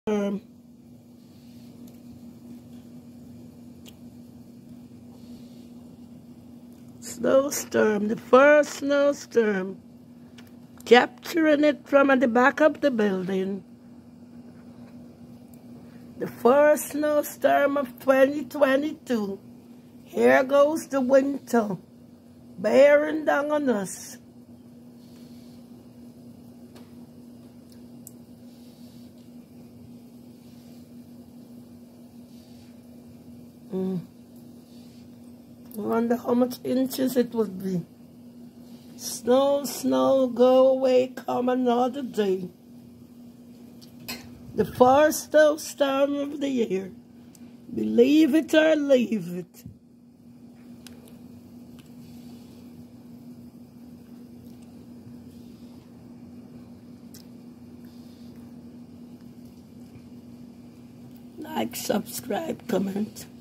storm. Snowstorm, the first snowstorm. Capturing it from at the back of the building. The first snowstorm of 2022. Here goes the winter, bearing down on us. I wonder how much inches it would be. Snow, snow, go away, come another day. The first snowstorm of the year. Believe it or leave it. Like, subscribe, comment.